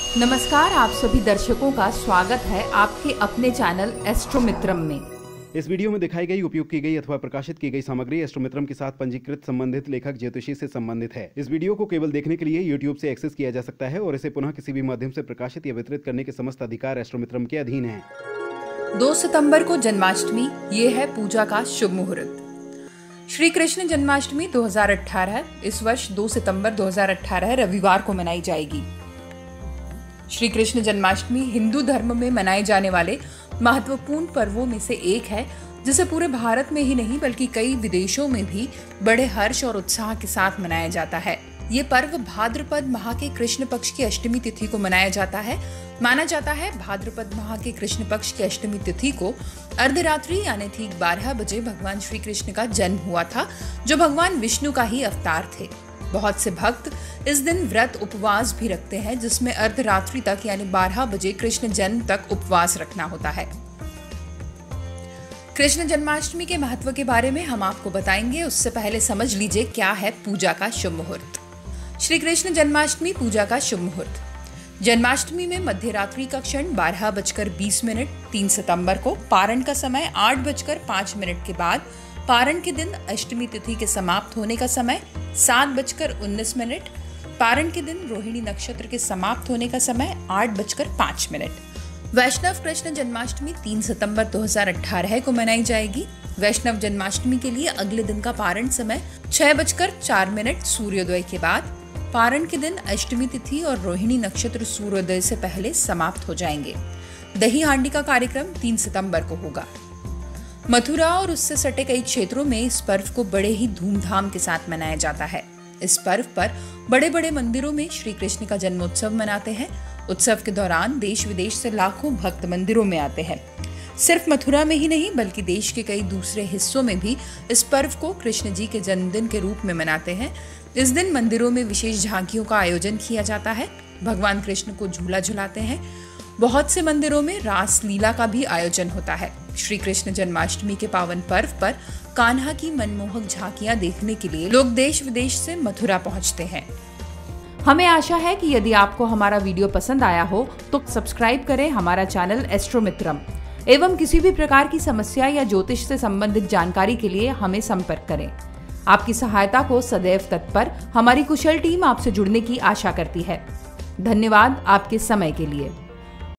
नमस्कार, आप सभी दर्शकों का स्वागत है आपके अपने चैनल एस्ट्रोमित्रम में। इस वीडियो में दिखाई गई, उपयोग की गई अथवा प्रकाशित की गई सामग्री एस्ट्रोमित्रम के साथ पंजीकृत संबंधित लेखक ज्योतिषी से संबंधित है। इस वीडियो को केवल देखने के लिए YouTube से एक्सेस किया जा सकता है और इसे पुनः किसी भी माध्यम से प्रकाशित या वितरित करने के समस्त अधिकार एस्ट्रोमित्रम के अधीन है। 2 सितंबर को जन्माष्टमी, ये है पूजा का शुभ मुहूर्त। श्री कृष्ण जन्माष्टमी 2018 इस वर्ष 2 सितंबर 2018 रविवार को मनाई जाएगी। श्री कृष्ण जन्माष्टमी हिंदू धर्म में मनाए जाने वाले महत्वपूर्ण पर्वों में से एक है, जिसे पूरे भारत में ही नहीं बल्कि कई विदेशों में भी बड़े हर्ष और उत्साह के साथ मनाया जाता है। ये पर्व भाद्रपद माह के कृष्ण पक्ष की अष्टमी तिथि को मनाया जाता है। माना जाता है भाद्रपद माह के कृष्ण पक्ष की अष्टमी तिथि को अर्धरात्रि यानी ठीक 12 बजे भगवान श्री कृष्ण का जन्म हुआ था, जो भगवान विष्णु का ही अवतार थे। बहुत से भक्त इस दिन व्रत उपवास भी रखते हैं, जिसमें अर्धरात्रि तक यानी 12 बजे कृष्ण जन्म तक उपवास रखना होता है। कृष्ण जन्माष्टमी के महत्व के बारे में हम आपको बताएंगे, उससे पहले समझ लीजिए क्या है पूजा का शुभ मुहूर्त। श्री कृष्ण जन्माष्टमी पूजा का शुभ मुहूर्त। जन्माष्टमी में मध्य रात्रि का क्षण 12:20 3 सितंबर को, पारण का समय 8:05 के बाद, पारण के दिन अष्टमी तिथि के समाप्त होने का समय 7:19, पारण के दिन रोहिणी नक्षत्र के समाप्त होने का समय 8:05। वैष्णव कृष्ण जन्माष्टमी 3 सितंबर 2018 को मनाई जाएगी। वैष्णव जन्माष्टमी के लिए अगले दिन का पारण समय 6:04 सूर्योदय के बाद, पारण के दिन अष्टमी तिथि और रोहिणी नक्षत्र सूर्योदय से पहले समाप्त हो जाएंगे। दही हांडी का कार्यक्रम 3 सितंबर को होगा। मथुरा और उससे सटे कई क्षेत्रों में इस पर्व को बड़े ही धूमधाम के साथ मनाया जाता है। इस पर्व पर बड़े बड़े मंदिरों में श्री कृष्ण का जन्मोत्सव मनाते हैं। उत्सव के दौरान देश विदेश से लाखों भक्त मंदिरों में आते हैं। सिर्फ मथुरा में ही नहीं बल्कि देश के कई दूसरे हिस्सों में भी इस पर्व को कृष्ण जी के जन्मदिन के रूप में मनाते हैं। इस दिन मंदिरों में विशेष झांकियों का आयोजन किया जाता है। भगवान कृष्ण को झूला झुलाते हैं। बहुत से मंदिरों में रास लीला का भी आयोजन होता है। श्री कृष्ण जन्माष्टमी के पावन पर्व पर कान्हा की मनमोहक झांकियां देखने के लिए लोग देश विदेश से मथुरा पहुंचते हैं। हमें आशा है कि यदि आपको हमारा वीडियो पसंद आया हो तो सब्सक्राइब करें हमारा चैनल एस्ट्रोमित्रम एवं किसी भी प्रकार की समस्या या ज्योतिष से संबंधित जानकारी के लिए हमें संपर्क करें। आपकी सहायता को सदैव तत्पर हमारी कुशल टीम आपसे जुड़ने की आशा करती है। धन्यवाद आपके समय के लिए।